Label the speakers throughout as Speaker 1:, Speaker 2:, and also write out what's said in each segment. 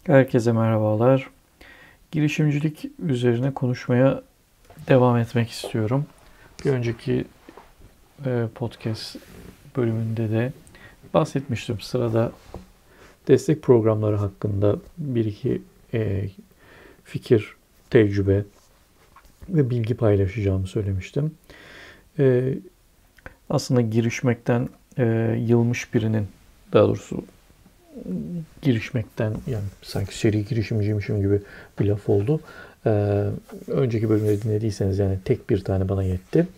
Speaker 1: Herkese merhabalar. Girişimcilik üzerine konuşmaya devam etmek istiyorum. Bir önceki podcast bölümünde de bahsetmiştim. Sırada destek programları hakkında bir iki fikir, tecrübe ve bilgi paylaşacağımı söylemiştim. Aslında girişmekten yılmış birinin, daha doğrusu girişmekten, yani sanki seri girişimciymişim gibi bir laf oldu. Önceki bölümleri dinlediyseniz yani tek bir tane bana yetti.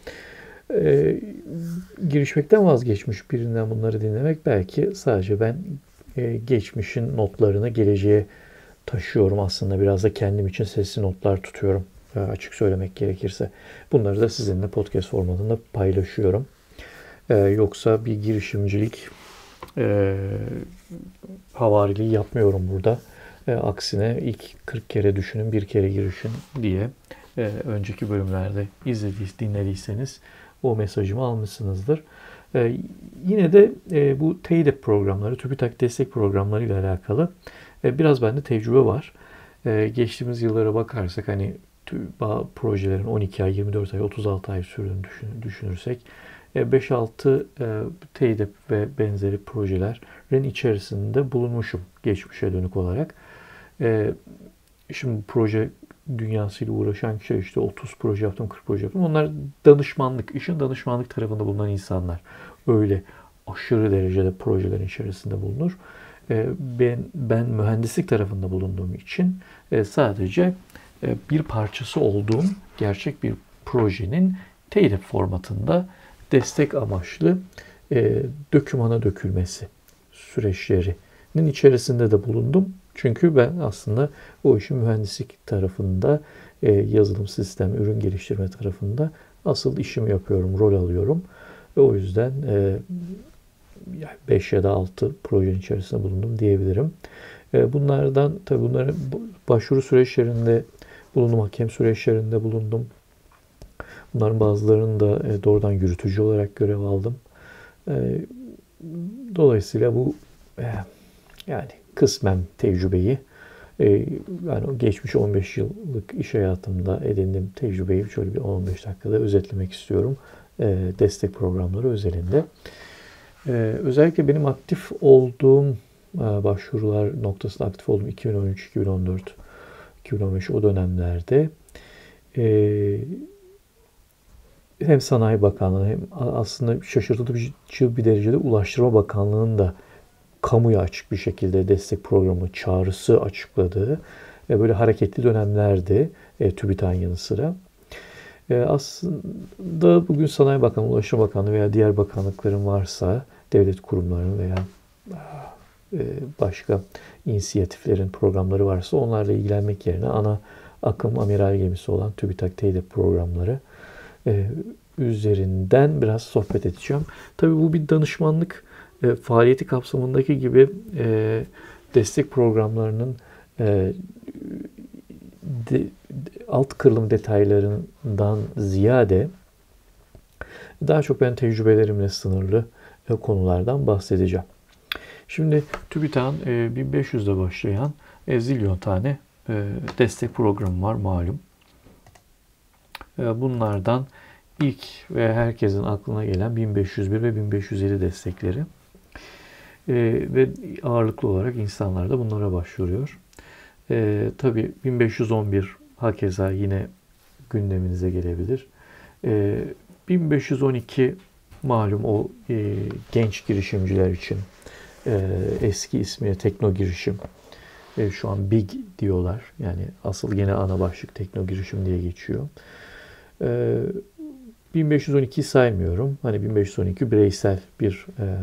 Speaker 1: Girişmekten vazgeçmiş birinden bunları dinlemek, belki sadece ben geçmişin notlarını geleceğe taşıyorum aslında. Biraz da kendim için sesli notlar tutuyorum, açık söylemek gerekirse. Bunları da sizinle podcast formatında paylaşıyorum. Yoksa bir girişimcilik havariliği yapmıyorum burada. Aksine ilk 40 kere düşünün, bir kere girişin diye önceki bölümlerde dinlediyseniz o mesajımı almışsınızdır. Yine de bu TEİDEP programları, TÜBİTAK destek programları ile alakalı biraz bende tecrübe var. Geçtiğimiz yıllara bakarsak, hani projelerin 12 ay, 24 ay, 36 ay sürdüğünü düşünürsek 5-6 TEİDEP ve benzeri projelerin içerisinde bulunmuşum geçmişe dönük olarak. Şimdi proje dünyasıyla uğraşan kişiler, işte 30 proje yaptım, 40 proje yaptım. Onlar danışmanlık, işin danışmanlık tarafında bulunan insanlar. Öyle aşırı derecede projelerin içerisinde bulunur. Ben mühendislik tarafında bulunduğum için sadece bir parçası olduğum gerçek bir projenin TEİDEP formatında destek amaçlı dokümana dökülmesi süreçlerinin içerisinde de bulundum. Çünkü ben aslında o işin mühendislik tarafında, yazılım sistem, ürün geliştirme tarafında asıl işimi yapıyorum, rol alıyorum. O yüzden 5 ya da 6 projenin içerisinde bulundum diyebilirim. Bunlardan tabii bunların başvuru süreçlerinde bulundum, hakem süreçlerinde bulundum. Bunların bazılarını da doğrudan yürütücü olarak görev aldım. Dolayısıyla bu yani kısmen tecrübeyi, yani o geçmiş 15 yıllık iş hayatımda edindiğim tecrübeyi şöyle bir 15 dakikada özetlemek istiyorum. Destek programları özelinde. Özellikle benim aktif olduğum başvurular noktasında aktif olduğum 2013, 2014, 2015 o dönemlerde hem Sanayi Bakanlığı hem aslında şaşırtıcı bir derecede Ulaştırma Bakanlığı'nın da kamuya açık bir şekilde destek programı çağrısı açıkladığı böyle hareketli dönemlerdi TÜBİTAK'ın yanı sıra. Aslında bugün Sanayi Bakanlığı, Ulaştırma Bakanlığı veya diğer bakanlıkların varsa, devlet kurumlarının veya başka inisiyatiflerin programları varsa onlarla ilgilenmek yerine ana akım amiral gemisi olan TÜBİTAK TEİDEP programları üzerinden biraz sohbet edeceğim. Tabii bu bir danışmanlık faaliyeti kapsamındaki gibi destek programlarının alt kırılım detaylarından ziyade daha çok ben tecrübelerimle sınırlı konulardan bahsedeceğim. Şimdi TÜBİTAK'ın 1500'de başlayan zilyon tane destek programı var malum. Bunlardan ilk ve herkesin aklına gelen 1501 ve 1507 destekleri. Ve ağırlıklı olarak insanlar da bunlara başvuruyor. Tabii 1511 hakeza yine gündeminize gelebilir. 1512 malum o genç girişimciler için, eski ismiyle Tekno Girişim. Şu an BİG diyorlar. Yani asıl yine ana başlık Tekno Girişim diye geçiyor. 1512'yi saymıyorum. Hani 1512 bireysel bir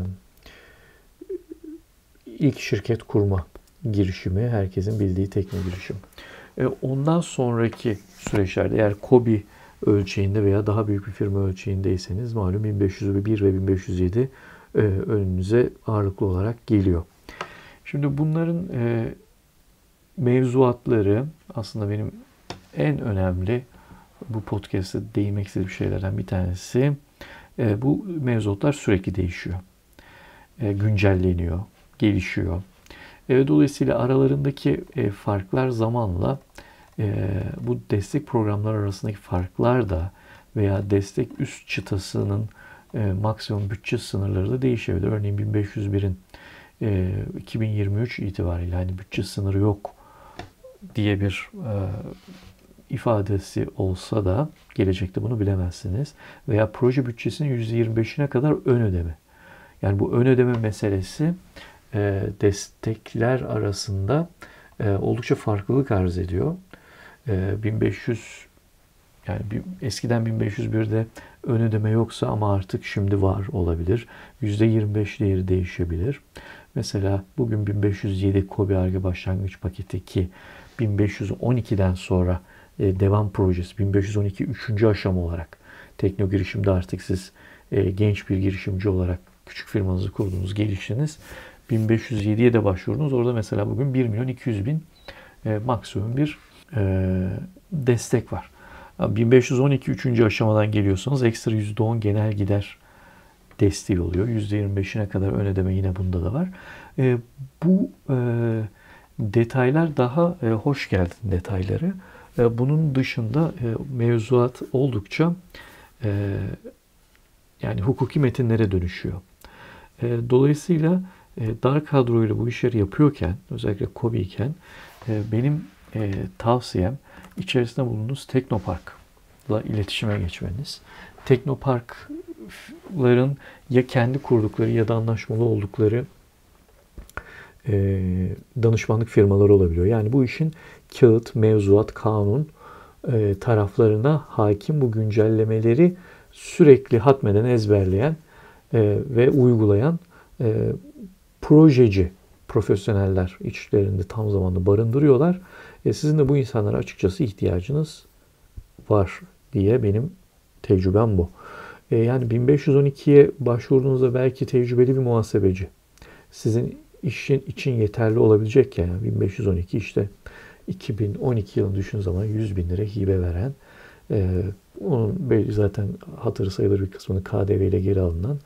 Speaker 1: ilk şirket kurma girişimi, herkesin bildiği Tekno Girişim. Ondan sonraki süreçlerde, eğer KOBİ ölçeğinde veya daha büyük bir firma ölçeğindeyseniz malum 1501 ve 1507 önünüze ağırlıklı olarak geliyor. Şimdi bunların mevzuatları aslında benim en önemli bu podcast'te değinmek istediğim şeylerden bir tanesi. Bu mevzuatlar sürekli değişiyor. Güncelleniyor, gelişiyor. Dolayısıyla aralarındaki farklar zamanla bu destek programları arasındaki farklar da veya destek üst çıtasının maksimum bütçe sınırları da değişebilir. Örneğin 1501'in 2023 itibariyle hani bütçe sınırı yok diye bir ifadesi olsa da gelecekte bunu bilemezsiniz. Veya proje bütçesinin %25'ine kadar ön ödeme. Yani bu ön ödeme meselesi destekler arasında oldukça farklılık arz ediyor. 1500 yani eskiden 1501'de ön ödeme yoksa ama artık şimdi var olabilir. %25 değeri değişebilir. Mesela bugün 1507 KOBİ-ARGE başlangıç paketi ki 1512'den sonra devam projesi 1512 3. aşama olarak Tekno Girişim'de artık siz genç bir girişimci olarak küçük firmanızı kurdunuz, geliştiniz. 1507'ye de başvurdunuz. Orada mesela bugün 1.200.000 maksimum bir destek var. 1512 3. aşamadan geliyorsanız ekstra %10 genel gider desteği oluyor. %25'ine kadar ön ödeme yine bunda da var. Bu detaylar daha hoş geldin detayları. Bunun dışında mevzuat oldukça yani hukuki metinlere dönüşüyor. Dolayısıyla dar kadroyla bu işleri yapıyorken, özellikle KOBİ iken benim tavsiyem içerisinde bulunduğunuz Teknopark'la iletişime geçmeniz. Teknopark'ların ya kendi kurdukları ya da anlaşmalı oldukları danışmanlık firmaları olabiliyor. Yani bu işin kağıt, mevzuat, kanun taraflarına hakim, bu güncellemeleri sürekli hatmeden ezberleyen ve uygulayan projeci profesyoneller içlerinde tam zamanlı barındırıyorlar. Sizin de bu insanlara açıkçası ihtiyacınız var diye benim tecrübem bu. Yani 1512'ye başvurduğunuzda belki tecrübeli bir muhasebeci sizin işin için yeterli olabilecek yani 1512 işte 2012 yılını düşün zaman 100.000 lira hibe veren onun zaten hatırı sayılır bir kısmını KDV ile geri alınan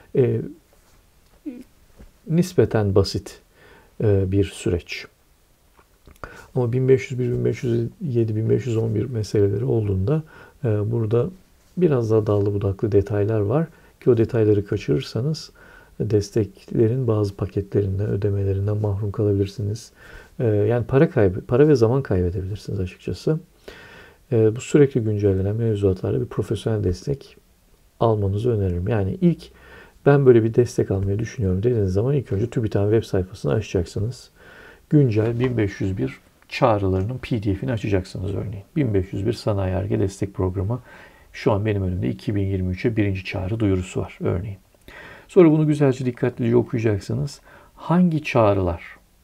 Speaker 1: nispeten basit bir süreç. Ama 1501, 1507, 1511 meseleleri olduğunda burada biraz daha dallı budaklı detaylar var ki o detayları kaçırırsanız desteklerin bazı paketlerinden, ödemelerinden mahrum kalabilirsiniz. Yani para ve zaman kaybedebilirsiniz açıkçası. Bu sürekli güncellenen mevzuatlarda bir profesyonel destek almanızı öneririm. Yani ilk ben böyle bir destek almayı düşünüyorum dediğiniz zaman ilk önce TÜBİTAK'ın web sayfasını açacaksınız. Güncel 1501 çağrılarının PDF'ini açacaksınız örneğin. 1501 Sanayi Ar-Ge Destek Programı. Şu an benim önümde 2023'e birinci çağrı duyurusu var örneğin. Sonra bunu güzelce dikkatlice okuyacaksınız. Hangi çağrılar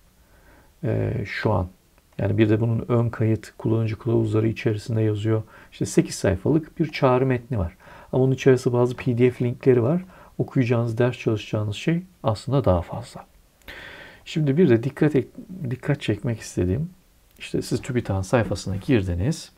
Speaker 1: şu an? Yani bir de bunun ön kayıt kullanıcı kılavuzları içerisinde yazıyor. İşte 8 sayfalık bir çağrı metni var. Ama onun içerisinde bazı PDF linkleri var. Okuyacağınız, ders çalışacağınız şey aslında daha fazla. Şimdi bir de dikkat çekmek istediğim, işte siz TÜBİTAK'ın sayfasına girdiniz.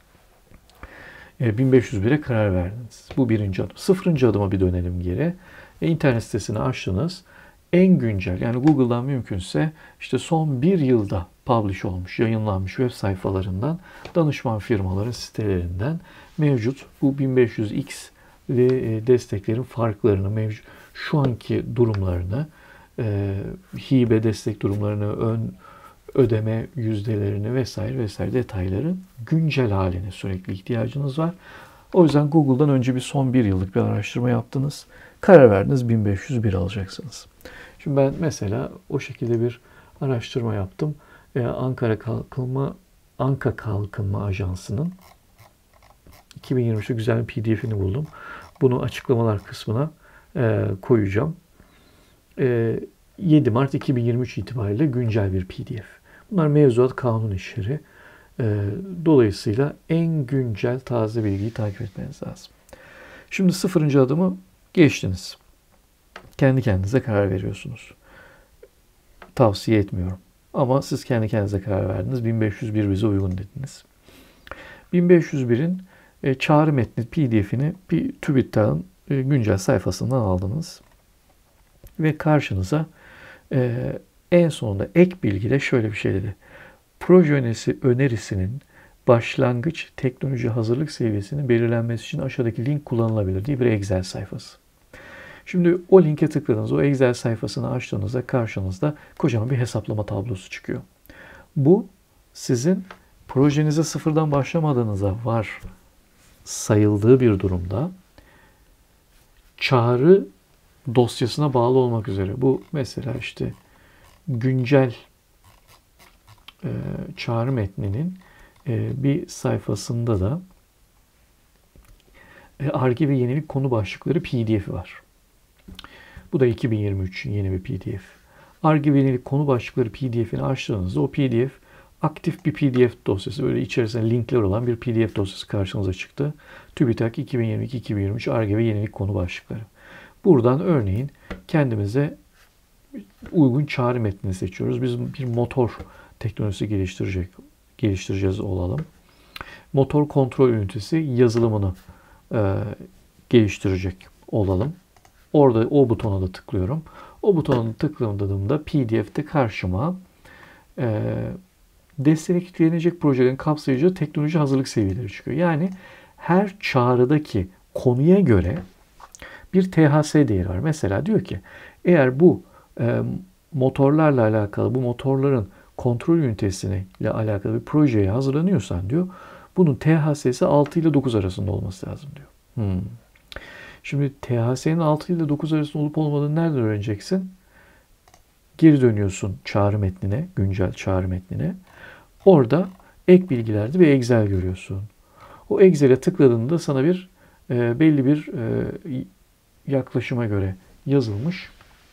Speaker 1: 1501'e karar verdiniz. Bu birinci adım. Sıfırıncı adıma bir dönelim geri. İnternet sitesini açtınız. En güncel yani Google'dan mümkünse işte son bir yılda publish olmuş, yayınlanmış web sayfalarından, danışman firmaların sitelerinden mevcut bu 1500X ve desteklerin farklarını, mevcut şu anki durumlarını, hibe destek durumlarını, ön ödeme yüzdelerini vesaire vesaire detayları güncel haline sürekli ihtiyacınız var. O yüzden Google'dan önce bir son bir yıllık bir araştırma yaptınız. Karar verdiniz 1501 alacaksınız. Şimdi ben mesela o şekilde bir araştırma yaptım. Anka Kalkınma Ajansı'nın 2023'te güzel bir PDF'ini buldum. Bunu açıklamalar kısmına koyacağım. 7 Mart 2023 itibariyle güncel bir PDF. Bunlar mevzuat kanun işleri. Dolayısıyla en güncel taze bilgiyi takip etmeniz lazım. Şimdi sıfırıncı adımı geçtiniz. Kendi kendinize karar veriyorsunuz. Tavsiye etmiyorum. Ama siz kendi kendinize karar verdiniz. 1501 bize uygun dediniz. 1501'in çağrı metni PDF'ini bir TÜBİTAK'ın güncel sayfasından aldınız. Ve karşınıza En sonunda ek bilgide şöyle bir şey dedi. Proje önerisinin başlangıç teknoloji hazırlık seviyesinin belirlenmesi için aşağıdaki link kullanılabilir diye bir Excel sayfası. Şimdi o linke tıkladığınız, o Excel sayfasını açtığınızda karşınızda kocaman bir hesaplama tablosu çıkıyor. Bu sizin projenize sıfırdan başlamadığınıza var sayıldığı bir durumda çağrı dosyasına bağlı olmak üzere. Bu mesela işte güncel çağrı metninin bir sayfasında da Ar-Ge ve yenilik konu başlıkları PDF'i var. Bu da 2023'ün yeni bir PDF. Ar-Ge ve yenilik konu başlıkları PDF'ini açtığınızda o PDF aktif bir PDF dosyası. Böyle içerisinde linkler olan bir PDF dosyası karşınıza çıktı. TÜBİTAK 2022-2023 Ar-Ge ve yenilik konu başlıkları. Buradan örneğin kendimize uygun çağrı metnini seçiyoruz. Biz bir motor teknolojisi geliştireceğiz olalım. Motor kontrol ünitesi yazılımını geliştirecek olalım. Orada o butona da tıklıyorum. O butona tıkladığımda PDF'te karşıma desteklenecek projelerin kapsayıcı teknoloji hazırlık seviyeleri çıkıyor. Yani her çağrıdaki konuya göre bir THS değeri var. Mesela diyor ki eğer bu motorlarla alakalı, bu motorların kontrol ünitesiyle alakalı bir projeye hazırlanıyorsan diyor, bunun THS'si 6 ile 9 arasında olması lazım diyor. Şimdi THS'nin 6 ile 9 arasında olup olmadığını nereden öğreneceksin? Geri dönüyorsun çağrı metnine, güncel çağrı metnine. Orada ek bilgilerde bir Excel görüyorsun. O Excel'e tıkladığında sana bir belli bir yaklaşıma göre yazılmış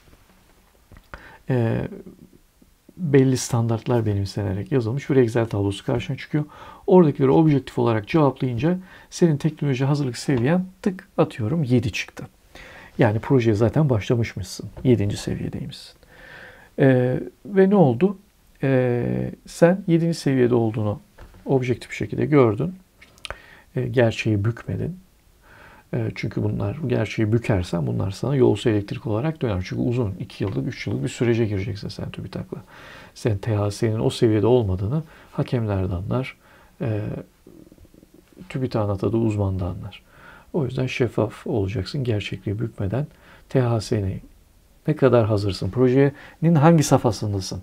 Speaker 1: belli standartlar benimsenerek yazılmış bir Excel tablosu karşına çıkıyor. Oradakileri objektif olarak cevaplayınca senin teknoloji hazırlık seviyen tık atıyorum 7 çıktı. Yani projeye zaten başlamışmışsın. 7. seviyedeymişsin. Ve ne oldu? Sen 7. seviyede olduğunu objektif bir şekilde gördün. Gerçeği bükmedin. Çünkü bunlar gerçeği bükersen bunlar sana yolsuz elektrik olarak döner. Çünkü uzun 2 yıllık 3 yıllık bir sürece gireceksin sen TÜBİTAK'la. Sen THS'nin o seviyede olmadığını hakemler de anlar. TÜBİTAK'ın atadığı uzman da anlar. O yüzden şeffaf olacaksın gerçekliği bükmeden. THS'ni ne kadar hazırsın? Projenin hangi safhasındasın?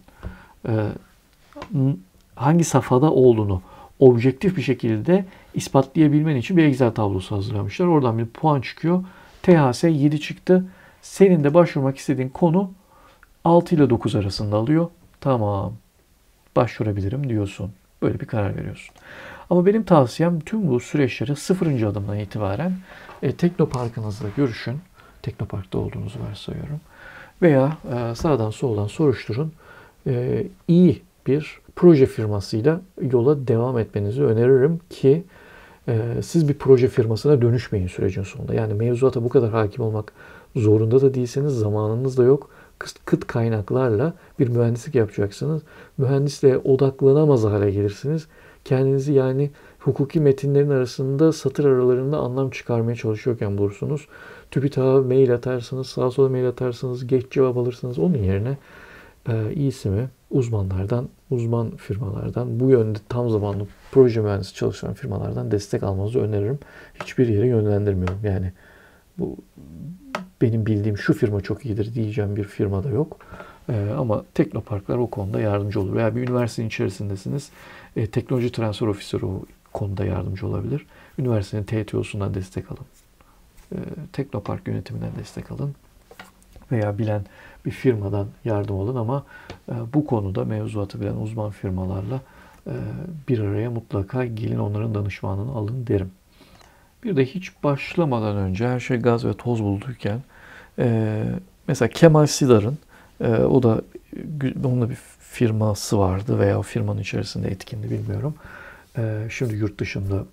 Speaker 1: Hangi safhada olduğunu objektif bir şekilde ispatlayabilmen için bir Excel tablosu hazırlamışlar. Oradan bir puan çıkıyor. THS 7 çıktı. Senin de başvurmak istediğin konu 6 ile 9 arasında alıyor. Tamam. Başvurabilirim diyorsun. Böyle bir karar veriyorsun. Ama benim tavsiyem tüm bu süreçleri 0. adımdan itibaren Teknopark'ınızla görüşün. Teknopark'ta olduğunuzu varsayıyorum. Veya sağdan soldan soruşturun. İyi bir proje firmasıyla yola devam etmenizi öneririm ki siz bir proje firmasına dönüşmeyin sürecin sonunda. Yani mevzuata bu kadar hakim olmak zorunda da değilseniz, zamanınız da yok. Kıt kaynaklarla bir mühendislik yapacaksınız. Mühendisliğe odaklanamaz hale gelirsiniz. Kendinizi yani hukuki metinlerin arasında satır aralarında anlam çıkarmaya çalışıyorken bulursunuz. TÜBİTAK'a mail atarsınız, sağa sola mail atarsınız, geç cevap alırsınız. Onun yerine iyisi mi? Uzmanlardan, uzman firmalardan, bu yönde tam zamanlı proje mühendisi çalışan firmalardan destek almanızı öneririm. Hiçbir yere yönlendirmiyorum. Yani bu benim bildiğim şu firma çok iyidir diyeceğim bir firma da yok. Ama Teknoparklar o konuda yardımcı olur. Veya bir üniversitenin içerisindesiniz. Teknoloji transfer ofisleri o konuda yardımcı olabilir. Üniversitenin TTO'sundan destek alın. Teknopark yönetiminden destek alın. Veya bilen bir firmadan yardım alın ama bu konuda mevzuatı bilen uzman firmalarla bir araya mutlaka gelin, onların danışmanlığını alın derim. Bir de hiç başlamadan önce her şey gaz ve toz bulduyken mesela Kemal Sidar'ın o da onunla bir firması vardı veya o firmanın içerisinde etkindi bilmiyorum. Şimdi yurt dışında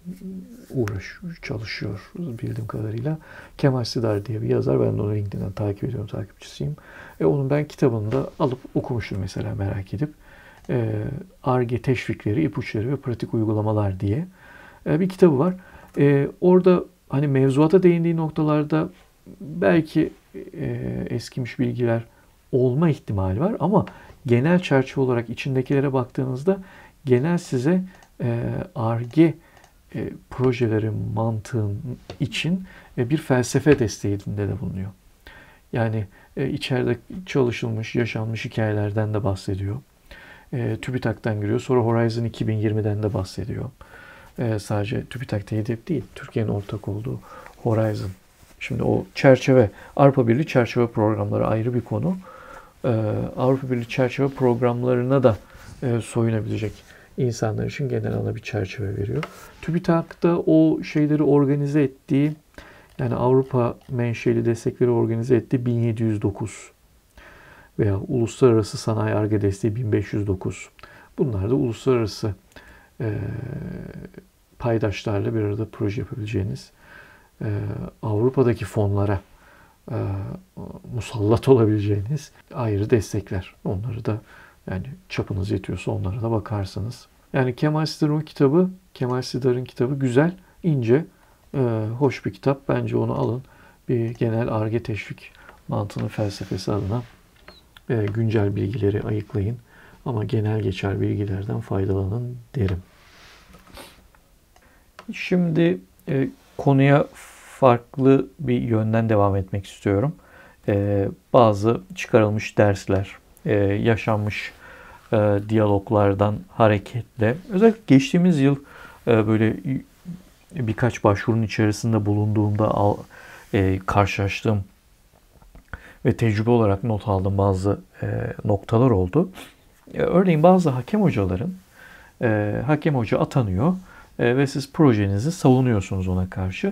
Speaker 1: çalışıyor bildiğim kadarıyla. Kemal Sidar diye bir yazar. Ben de onu LinkedIn'den takip ediyorum, takipçisiyim. Onun ben kitabını da alıp okumuştum mesela merak edip. Ar-Ge teşvikleri, ipuçları ve pratik uygulamalar diye bir kitabı var. Orada hani mevzuata değindiği noktalarda belki eskimiş bilgiler olma ihtimali var ama genel çerçeve olarak içindekilere baktığınızda genel size Ar-Ge projeleri mantığın için bir felsefe desteğinde de bulunuyor. Yani içeride çalışılmış, yaşanmış hikayelerden de bahsediyor. TÜBİTAK'tan giriyor. Sonra Horizon 2020'den de bahsediyor. Sadece TÜBİTAK'ta hedef değil, Türkiye'nin ortak olduğu Horizon. Şimdi o çerçeve, Avrupa Birliği çerçeve programları ayrı bir konu. Avrupa Birliği çerçeve programlarına da soyunabilecek insanlar için genel ana bir çerçeve veriyor. TÜBİTAK'ta o şeyleri organize ettiği, yani Avrupa menşeli destekleri organize ettiği 1709 veya Uluslararası Sanayi Ar-Ge Desteği 1509. Bunlar da uluslararası paydaşlarla bir arada proje yapabileceğiniz, Avrupa'daki fonlara musallat olabileceğiniz ayrı destekler. Onları da, yani çapınız yetiyorsa onlara da bakarsınız. Yani Kemal Sidar'ın kitabı güzel, ince, hoş bir kitap. Bence onu alın. Bir genel Ar-Ge teşvik mantığının felsefesi adına güncel bilgileri ayıklayın. Ama genel geçer bilgilerden faydalanın derim. Şimdi konuya farklı bir yönden devam etmek istiyorum. Bazı çıkarılmış dersler, yaşanmış diyaloglardan hareketle, özellikle geçtiğimiz yıl böyle birkaç başvurunun içerisinde bulunduğumda karşılaştığım ve tecrübe olarak not aldığım bazı noktalar oldu. Örneğin bazı hakem hoca atanıyor ve siz projenizi savunuyorsunuz ona karşı.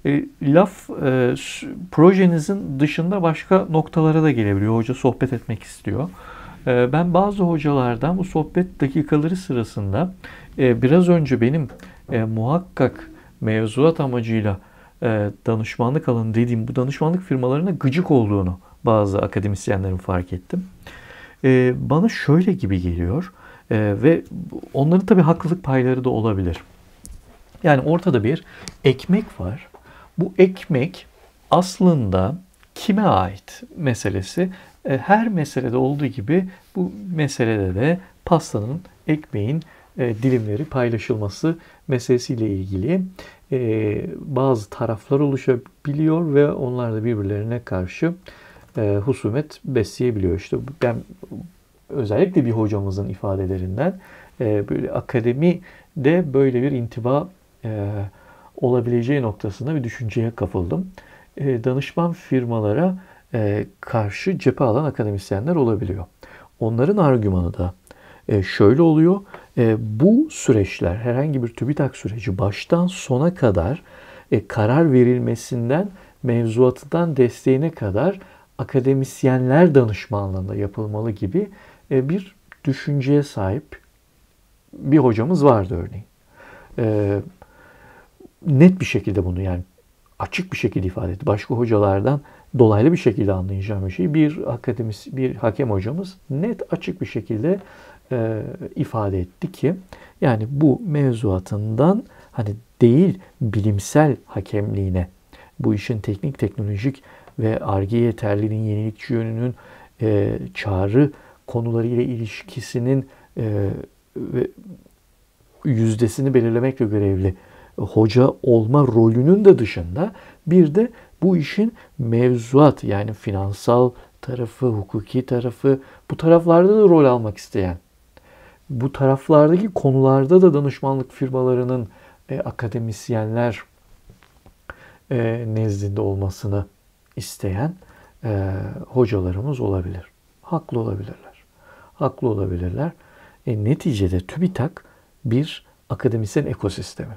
Speaker 1: Projenizin dışında başka noktalara da gelebiliyor. Hoca sohbet etmek istiyor. Ben bazı hocalardan bu sohbet dakikaları sırasında biraz önce benim muhakkak mevzuat amacıyla danışmanlık alın dediğim bu danışmanlık firmalarına gıcık olduğunu bazı akademisyenlerin fark ettim. Bana şöyle gibi geliyor ve onların tabii haklılık payları da olabilir. Yani ortada bir ekmek var. Bu ekmek aslında kime ait meselesi. Her meselede olduğu gibi bu meselede de pastanın, ekmeğin dilimleri paylaşılması meselesiyle ilgili bazı taraflar oluşabiliyor ve onlar da birbirlerine karşı husumet besleyebiliyor. İşte ben özellikle bir hocamızın ifadelerinden böyle akademide böyle bir intiba olabileceği noktasında bir düşünceye kapıldım. Danışman firmalara karşı cephe alan akademisyenler olabiliyor. Onların argümanı da şöyle oluyor. Bu süreçler, herhangi bir TÜBİTAK süreci baştan sona kadar karar verilmesinden mevzuatından desteğine kadar akademisyenler danışmanlığında yapılmalı gibi bir düşünceye sahip bir hocamız vardı örneğin. Net bir şekilde bunu, yani açık bir şekilde ifade etti. Başka hocalardan dolaylı bir şekilde anlayacağım bir şey. Bir hakem hocamız net açık bir şekilde ifade etti ki yani bu mevzuatından hani değil bilimsel hakemliğine, bu işin teknik, teknolojik ve Ar-Ge yeterliliğinin, yenilikçi yönünün, çağrı konuları ile ilişkisinin ve yüzdesini belirlemekle görevli hoca olma rolünün de dışında bir de bu işin mevzuat, yani finansal tarafı, hukuki tarafı, bu taraflarda da rol almak isteyen, bu taraflardaki konularda da danışmanlık firmalarının akademisyenler nezdinde olmasını isteyen hocalarımız olabilir. Haklı olabilirler. Haklı olabilirler. Neticede TÜBİTAK bir akademisyen ekosistemi.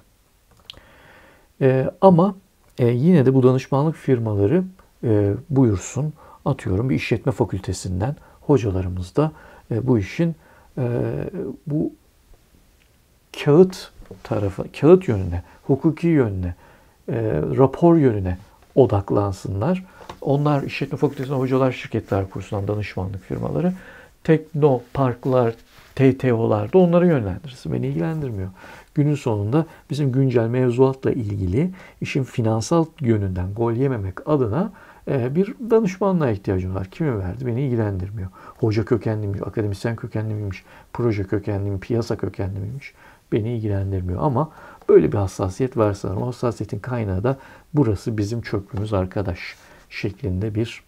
Speaker 1: Ama yine de bu danışmanlık firmaları buyursun, atıyorum bir işletme fakültesinden hocalarımız da bu işin bu kağıt tarafı, kağıt yönüne, hukuki yönüne, rapor yönüne odaklansınlar. Onlar işletme fakültesinden hocalar, şirketler kursundan danışmanlık firmaları, teknoparklar, TTO'lar da onları yönlendirsin. Beni ilgilendirmiyor. Günün sonunda bizim güncel mevzuatla ilgili işin finansal yönünden gol yememek adına bir danışmanlığa ihtiyacım var. Kimi verdi? Beni ilgilendirmiyor. Hoca kökenli miymiş, akademisyen kökenli miymiş, proje kökenli mi, piyasa kökenli miymiş? Beni ilgilendirmiyor. Ama böyle bir hassasiyet varsa, o hassasiyetin kaynağı da burası bizim çöplüğümüz arkadaş şeklinde bir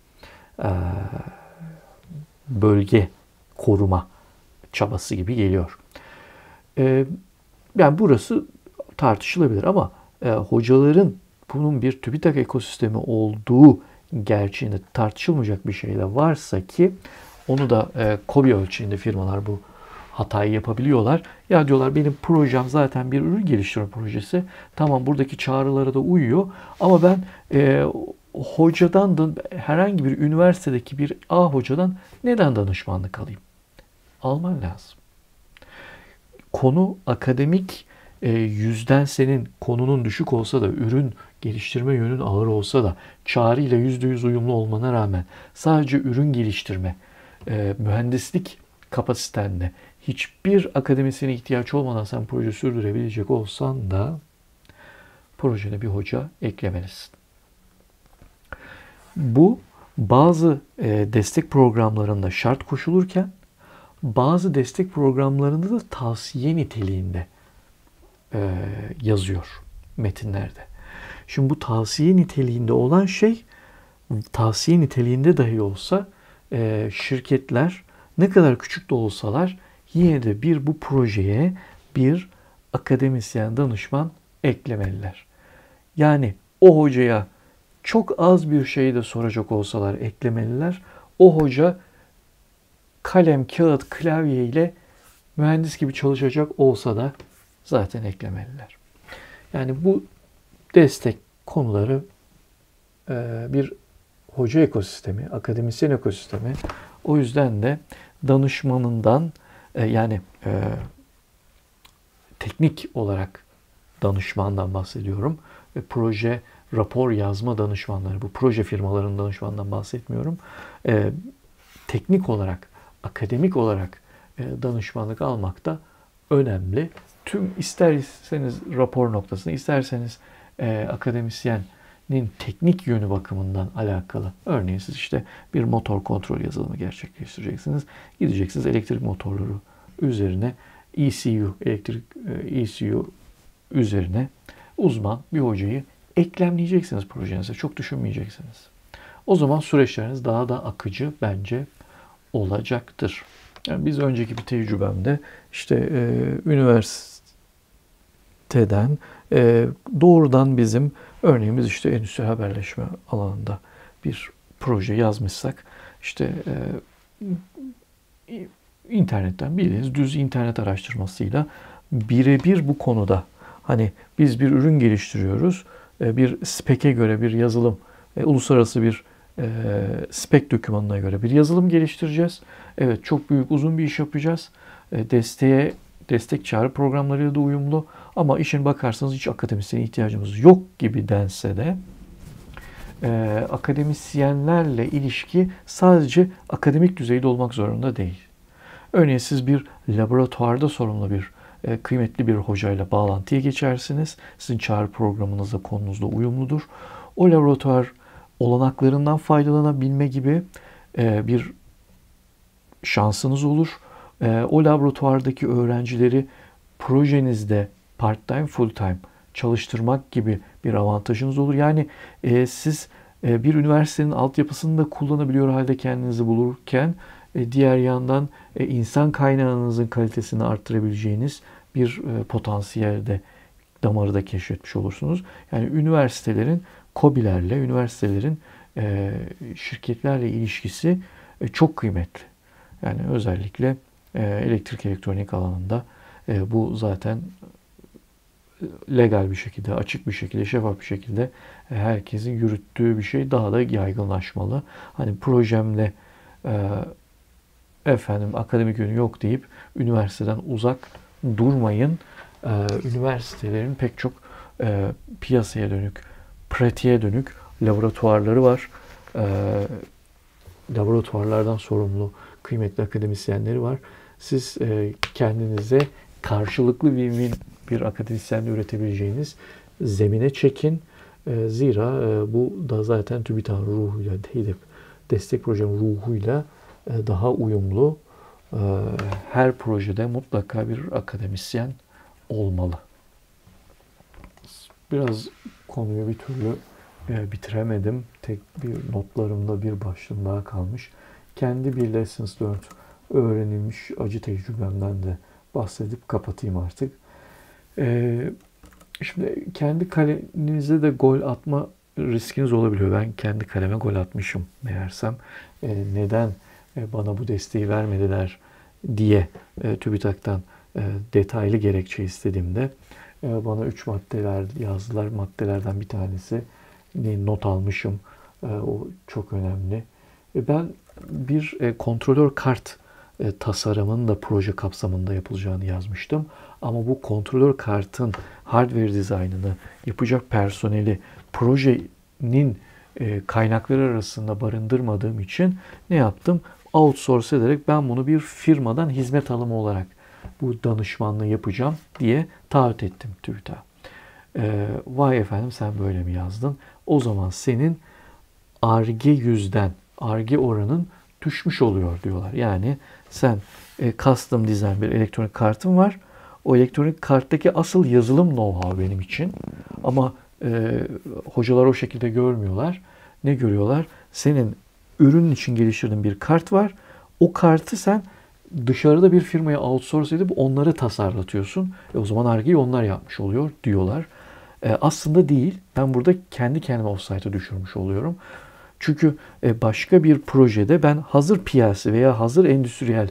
Speaker 1: bölge koruma çabası gibi geliyor. Yani burası tartışılabilir ama hocaların bunun bir TÜBİTAK ekosistemi olduğu gerçeğinde tartışılmayacak bir şey de varsa ki onu da KOBİ ölçeğinde firmalar bu hatayı yapabiliyorlar. Ya diyorlar benim projem zaten bir ürün geliştirme projesi. Tamam buradaki çağrılara da uyuyor ama ben hocadan da herhangi bir üniversitedeki bir A hocadan neden danışmanlık alayım? Alman lazım. Konu akademik yüzden senin konunun düşük olsa da ürün geliştirme yönün ağır olsa da çağrı ile %100 uyumlu olmana rağmen sadece ürün geliştirme, mühendislik kapasitenle hiçbir akademisyene ihtiyaç olmadan sen proje sürdürebilecek olsan da projene bir hoca eklemelisin. Bu bazı destek programlarında şart koşulurken bazı destek programlarında da tavsiye niteliğinde yazıyor metinlerde. Şimdi bu tavsiye niteliğinde olan şey, tavsiye niteliğinde dahi olsa şirketler ne kadar küçük de olsalar yine de bu projeye bir akademisyen danışman eklemeliler. Yani o hocaya çok az bir şey de soracak olsalar eklemeliler. O hoca kalem, kağıt, klavye ile mühendis gibi çalışacak olsa da zaten eklemeliler. Yani bu destek konuları bir hoca ekosistemi, akademisyen ekosistemi. O yüzden de danışmanından yani teknik olarak danışmandan bahsediyorum. Proje rapor yazma danışmanları, bu proje firmalarının danışmanından bahsetmiyorum. Teknik olarak, akademik olarak danışmanlık almak da önemli. Tüm isterseniz rapor noktasında, isterseniz akademisyenin teknik yönü bakımından alakalı. Örneğin siz işte bir motor kontrol yazılımı gerçekleştireceksiniz. Gideceksiniz elektrik motorları üzerine ECU üzerine uzman bir hocayı eklemleyeceksiniz projenize. Çok düşünmeyeceksiniz. O zaman süreçleriniz daha da akıcı bence olacaktır. Yani biz önceki bir tecrübemde işte üniversiteden doğrudan bizim örneğimiz işte endüstri haberleşme alanında bir proje yazmışsak işte internetten bildiğiniz düz internet araştırmasıyla birebir bu konuda hani biz bir ürün geliştiriyoruz. Bir spek'e göre bir yazılım, uluslararası bir spek dokümanına göre bir yazılım geliştireceğiz. Evet çok büyük uzun bir iş yapacağız. Destek çağrı programlarıyla da uyumlu. Ama işin bakarsanız hiç akademisyene ihtiyacımız yok gibi dense de akademisyenlerle ilişki sadece akademik düzeyde olmak zorunda değil. Örneğin siz bir laboratuvarda sorumlu bir kıymetli bir hocayla bağlantıya geçersiniz. Sizin çağrı programınızla konunuzla uyumludur. O laboratuvar olanaklarından faydalanabilme gibi bir şansınız olur. O laboratuvardaki öğrencileri projenizde part-time, full-time çalıştırmak gibi bir avantajınız olur. Yani siz bir üniversitenin altyapısını da kullanabiliyor halde kendinizi bulurken diğer yandan insan kaynağınızın kalitesini arttırabileceğiniz bir potansiyelde damarı da keşfetmiş olursunuz. Yani üniversitelerin KOBİ'lerle, üniversitelerin şirketlerle ilişkisi çok kıymetli. Yani özellikle elektrik elektronik alanında bu zaten legal bir şekilde, açık bir şekilde, şeffaf bir şekilde herkesin yürüttüğü bir şey daha da yaygınlaşmalı. Hani projemle akademik yönü yok deyip üniversiteden uzak durmayın. Üniversitelerin pek çok piyasaya dönük, pratiğe dönük laboratuvarları var. Laboratuvarlardan sorumlu kıymetli akademisyenleri var. Siz kendinize karşılıklı bir akademisyenle üretebileceğiniz zemine çekin. Zira bu da zaten TÜBİTAK'ın ruhuyla, destek projenin ruhuyla daha uyumlu. Her projede mutlaka bir akademisyen olmalı. Biraz konuyu bir türlü bitiremedim. Tek bir notlarımda bir başlığım daha kalmış. Kendi bir Lessons Learned öğrenilmiş acı tecrübemden de bahsedip kapatayım artık. Şimdi kendi kalenize de gol atma riskiniz olabiliyor. Ben kendi kaleme gol atmışım meğersem. Neden bana bu desteği vermediler diye TÜBİTAK'tan detaylı gerekçe istediğimde bana 3 maddeler yazdılar. Maddelerden bir tanesi not almışım. O çok önemli. Ben bir kontrolör kart tasarımının da proje kapsamında yapılacağını yazmıştım. Ama bu kontrolör kartın hardware dizaynını yapacak personeli projenin kaynakları arasında barındırmadığım için ne yaptım? Outsource ederek ben bunu bir firmadan hizmet alımı olarak bu danışmanlığı yapacağım diye taahhüt ettim TÜBİTAK'a. Vay efendim sen böyle mi yazdın? O zaman senin Ar-Ge yüzden, Ar-Ge oranın düşmüş oluyor diyorlar. Yani sen custom design bir elektronik kartın var. O elektronik karttaki asıl yazılım know-how benim için. Ama hocalar o şekilde görmüyorlar. Ne görüyorlar? Senin ürünün için geliştirdiğin bir kart var. O kartı sen dışarıda bir firmaya outsource edip onları tasarlatıyorsun. O zaman Ar-Ge'yi onlar yapmış oluyor diyorlar. Aslında değil. Ben burada kendi kendime offsite'a düşürmüş oluyorum. Çünkü başka bir projede ben hazır PLC veya hazır endüstriyel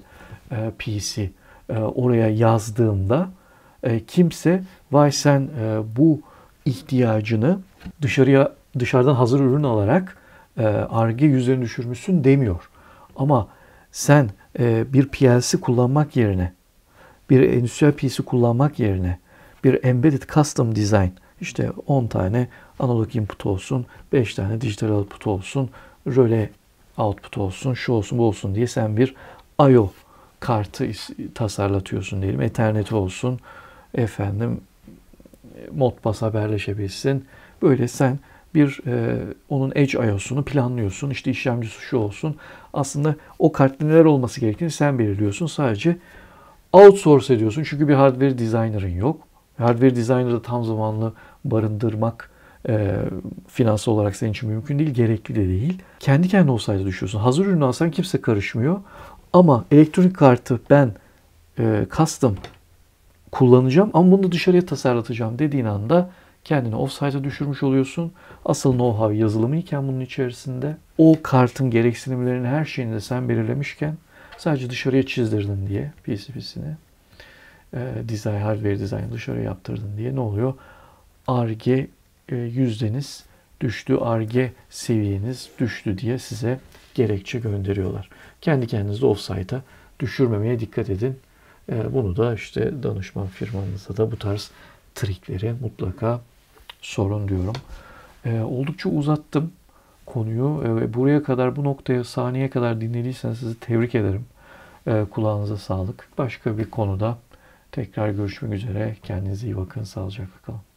Speaker 1: PC oraya yazdığımda kimse vay sen bu ihtiyacını dışarıdan hazır ürün alarak Ar-Ge yüzlerini düşürmüşsün demiyor. Ama sen bir PLC kullanmak yerine, bir endüstriyel PC kullanmak yerine bir embedded custom design, işte 10 tane analog input olsun, 5 tane dijital output olsun, röle output olsun, şu olsun bu olsun diye sen bir I/O kartı tasarlatıyorsun diyelim. Ethernet olsun, efendim Modbus haberleşebilsin. Böyle sen bir onun Edge I/O'sunu planlıyorsun. İşte işlemcisi şu olsun. Aslında o kartta neler olması gerektiğini sen belirliyorsun. Sadece outsource ediyorsun. Çünkü bir hardware designer'ın yok. Hardware designer'ı tam zamanlı barındırmak finansal olarak senin için mümkün değil. Gerekli de değil. Kendi kendine olsaydı düşüyorsun. Hazır ürünü alsan kimse karışmıyor. Ama elektronik kartı ben custom kullanacağım ama bunu da dışarıya tasarlatacağım dediğin anda kendini offside'a düşürmüş oluyorsun. Asıl know-how yazılımı iken bunun içerisinde o kartın gereksinimlerini her şeyini de sen belirlemişken sadece dışarıya çizdirdin diye PCB'sini design, hardware design dışarıya yaptırdın diye ne oluyor? Ar-Ge yüzdeniz düştü, Ar-Ge seviyeniz düştü diye size gerekçe gönderiyorlar. Kendi kendinizi offside'a düşürmemeye dikkat edin. Bunu da işte danışman firmanızda da bu tarz trikleri mutlaka sorun diyorum. Oldukça uzattım konuyu. Buraya kadar bu noktaya saniye kadar dinlediyseniz sizi tebrik ederim. Kulağınıza sağlık. Başka bir konuda tekrar görüşmek üzere. Kendinize iyi bakın. Sağlıcakla kalın.